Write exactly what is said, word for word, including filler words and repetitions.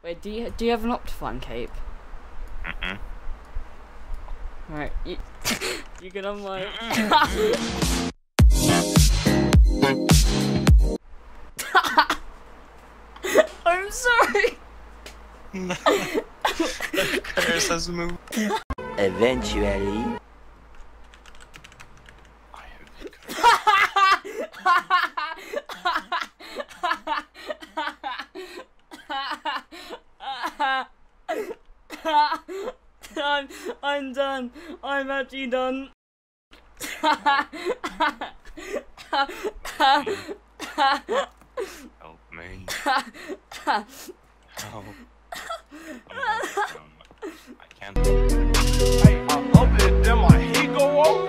Wait, do you do you have an Optifine cape? Mm-mm. Right, you you can have my. I'm sorry. The curse has moved. Eventually. I have the curse. I'm I'm done. I'm actually done. Help me. Help. I'm I can't. Hey, I love it, then my heat go off.